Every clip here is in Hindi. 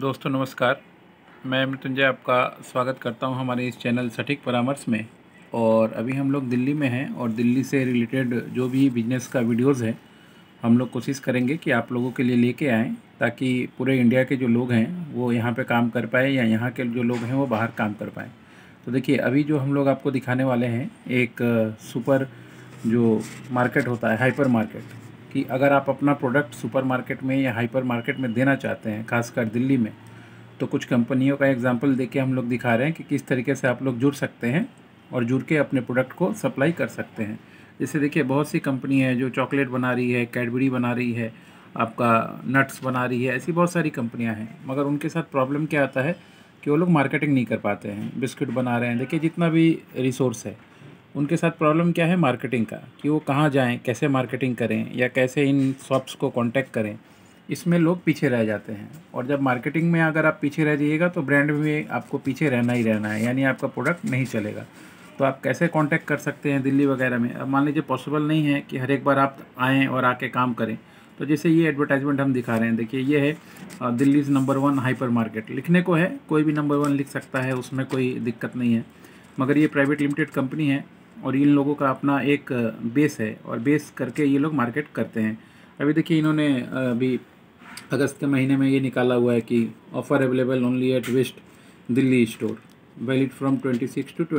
दोस्तों नमस्कार। मैं मृत्युंजय आपका स्वागत करता हूं हमारे इस चैनल सटीक परामर्श में। और अभी हम लोग दिल्ली में हैं और दिल्ली से रिलेटेड जो भी बिजनेस का वीडियोस है हम लोग कोशिश करेंगे कि आप लोगों के लिए लेके आएँ, ताकि पूरे इंडिया के जो लोग हैं वो यहाँ पे काम कर पाए या यहाँ के जो लोग हैं वो बाहर काम कर पाएँ। तो देखिए, अभी जो हम लोग आपको दिखाने वाले हैं एक सुपर जो मार्केट होता है, हाइपर मार्केट, कि अगर आप अपना प्रोडक्ट सुपर मार्केट में या हाइपर मार्केट में देना चाहते हैं, खासकर दिल्ली में, तो कुछ कंपनियों का एग्जांपल देके हम लोग दिखा रहे हैं कि किस तरीके से आप लोग जुड़ सकते हैं और जुड़ के अपने प्रोडक्ट को सप्लाई कर सकते हैं। जैसे देखिए, बहुत सी कंपनी है जो चॉकलेट बना रही है, कैडबरी बना रही है, आपका नट्स बना रही है, ऐसी बहुत सारी कंपनियाँ हैं। मगर उनके साथ प्रॉब्लम क्या आता है कि वो लोग मार्केटिंग नहीं कर पाते हैं। बिस्किट बना रहे हैं, देखिए जितना भी रिसोर्स है, उनके साथ प्रॉब्लम क्या है मार्केटिंग का, कि वो कहाँ जाएं, कैसे मार्केटिंग करें या कैसे इन शॉप्स को कांटेक्ट करें। इसमें लोग पीछे रह जाते हैं। और जब मार्केटिंग में अगर आप पीछे रह जाइएगा तो ब्रांड में आपको पीछे रहना ही रहना है, यानी आपका प्रोडक्ट नहीं चलेगा। तो आप कैसे कांटेक्ट कर सकते हैं दिल्ली वगैरह में। अब मान लीजिए पॉसिबल नहीं है कि हर एक बार आप आएँ और आके काम करें। तो जैसे ये एडवर्टाइजमेंट हम दिखा रहे हैं, देखिए ये है Delhi is number 1 hyper market. लिखने को है, कोई भी नंबर 1 लिख सकता है, उसमें कोई दिक्कत नहीं है। मगर ये प्राइवेट लिमिटेड कंपनी है और इन लोगों का अपना एक बेस है और बेस करके ये लोग मार्केट करते हैं। अभी देखिए, इन्होंने अभी अगस्त के महीने में ये निकाला हुआ है कि offer available only at west Delhi store, valid from 26 to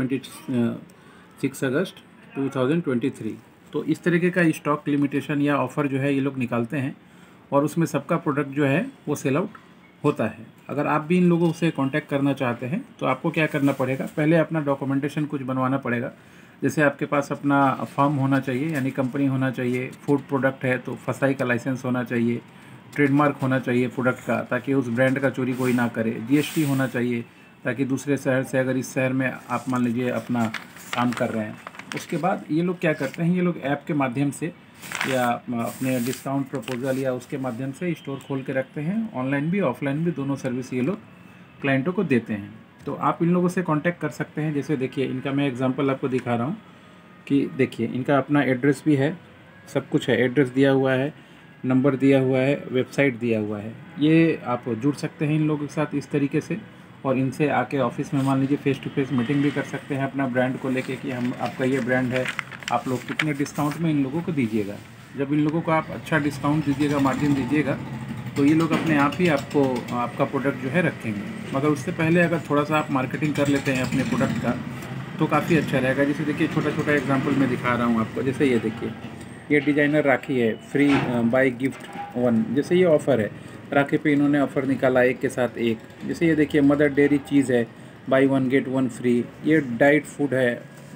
26 August 2023। तो इस तरीके का स्टॉक लिमिटेशन या ऑफ़र जो है ये लोग निकालते हैं और उसमें सबका प्रोडक्ट जो है वो सेल आउट होता है। अगर आप भी इन लोगों से कांटेक्ट करना चाहते हैं तो आपको क्या करना पड़ेगा, पहले अपना डॉक्यूमेंटेशन कुछ बनवाना पड़ेगा। जैसे आपके पास अपना फर्म होना चाहिए, यानी कंपनी होना चाहिए। फूड प्रोडक्ट है तो फसाई का लाइसेंस होना चाहिए। ट्रेडमार्क होना चाहिए प्रोडक्ट का, ताकि उस ब्रांड का चोरी कोई ना करे। जीएसटी होना चाहिए, ताकि दूसरे शहर से अगर इस शहर में आप मान लीजिए अपना काम कर रहे हैं। उसके बाद ये लोग क्या करते हैं, ये लोग ऐप के माध्यम से या अपने डिस्काउंट प्रपोजल या उसके माध्यम से स्टोर खोल के रखते हैं। ऑनलाइन भी ऑफलाइन भी दोनों सर्विस ये लोग क्लाइंटों को देते हैं। तो आप इन लोगों से कांटेक्ट कर सकते हैं। जैसे देखिए, इनका मैं एग्जांपल आपको दिखा रहा हूँ कि देखिए इनका अपना एड्रेस भी है, सब कुछ है, एड्रेस दिया हुआ है, नंबर दिया हुआ है, वेबसाइट दिया हुआ है। ये आप जुड़ सकते हैं इन लोगों के साथ इस तरीके से, और इनसे आके ऑफिस में मान लीजिए फेस टू फेस मीटिंग भी कर सकते हैं अपना ब्रांड को लेके कि हम आपका ये ब्रांड है, आप लोग कितने डिस्काउंट में इन लोगों को दीजिएगा। जब इन लोगों को आप अच्छा डिस्काउंट दीजिएगा, मार्जिन दीजिएगा, तो ये लोग अपने आप ही आपको आपका प्रोडक्ट जो है रखेंगे। मगर उससे पहले अगर थोड़ा सा आप मार्केटिंग कर लेते हैं अपने प्रोडक्ट का तो काफ़ी अच्छा रहेगा। जैसे देखिए, छोटा छोटा एग्जांपल मैं दिखा रहा हूँ आपको। जैसे ये देखिए, ये डिजाइनर राखी है, फ्री बाय गिफ्ट 1, जैसे ये ऑफ़र है। राखी पे इन्होंने ऑफ़र निकाला एक के साथ एक। जैसे ये देखिए, मदर डेयरी चीज़ है, बाई 1 गेट 1 फ्री। ये डाइट फूड है,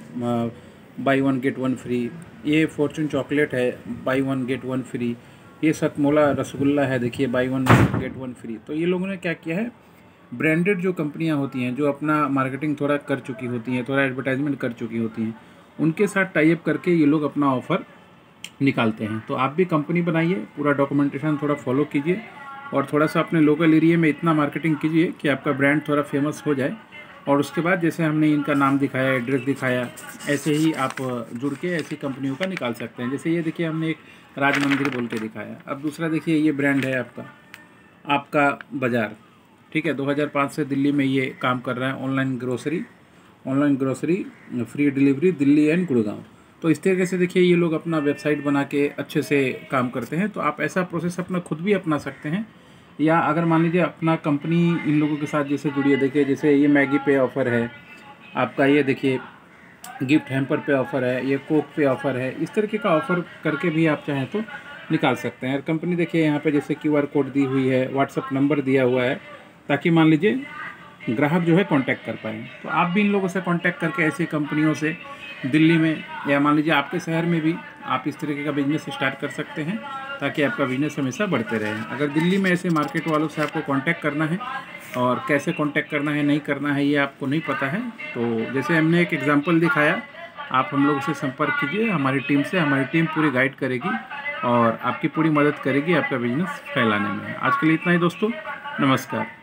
बाई 1 गेट 1 फ्री। ये फॉर्चून चॉकलेट है, बाई 1 गेट 1 फ्री। ये सतमोला रसगुल्ला है, देखिए बाई 1 गेट 1 फ्री। तो ये लोगों ने क्या किया है, ब्रांडेड जो कंपनियां होती हैं, जो अपना मार्केटिंग थोड़ा कर चुकी होती हैं, थोड़ा एडवर्टाइजमेंट कर चुकी होती हैं, उनके साथ टाई अप करके ये लोग अपना ऑफ़र निकालते हैं। तो आप भी कंपनी बनाइए, पूरा डॉक्यूमेंटेशन थोड़ा फॉलो कीजिए और थोड़ा सा अपने लोकल एरिया में इतना मार्केटिंग कीजिए कि आपका ब्रांड थोड़ा फेमस हो जाए। और उसके बाद जैसे हमने इनका नाम दिखाया, एड्रेस दिखाया, ऐसे ही आप जुड़ के ऐसी कंपनियों का निकाल सकते हैं। जैसे ये देखिए, हमने एक राज मंदिर बोल के दिखाया। अब दूसरा देखिए, ये ब्रांड है आपका बाज़ार, ठीक है। 2005 से दिल्ली में ये काम कर रहा है। Online grocery free delivery Delhi and Gurgaon. तो इस तरीके से देखिए, ये लोग अपना वेबसाइट बना के अच्छे से काम करते हैं। तो आप ऐसा प्रोसेस अपना खुद भी अपना सकते हैं। या अगर मान लीजिए अपना कंपनी इन लोगों के साथ जैसे जुड़ी है, देखिए जैसे ये मैगी पे ऑफ़र है आपका, ये देखिए गिफ्ट हैम्पर पे ऑफ़र है, ये कोक पे ऑफ़र है। इस तरीके का ऑफ़र करके भी आप चाहें तो निकाल सकते हैं। और कंपनी देखिए यहाँ पे जैसे QR कोड दी हुई है, व्हाट्सअप नंबर दिया हुआ है, ताकि मान लीजिए ग्राहक जो है कांटेक्ट कर पाएँ। तो आप भी इन लोगों से कांटेक्ट करके ऐसी कंपनियों से दिल्ली में या मान लीजिए आपके शहर में भी आप इस तरीके का बिज़नेस स्टार्ट कर सकते हैं, ताकि आपका बिज़नेस हमेशा बढ़ते रहे। अगर दिल्ली में ऐसे मार्केट वालों से आपको कांटेक्ट करना है और कैसे कांटेक्ट करना है, नहीं करना है, ये आपको नहीं पता है, तो जैसे हमने एक एग्जांपल दिखाया, आप हम लोग से संपर्क कीजिए हमारी टीम से। हमारी टीम पूरी गाइड करेगी और आपकी पूरी मदद करेगी आपका बिज़नेस फैलाने में। आज के लिए इतना ही दोस्तों, नमस्कार।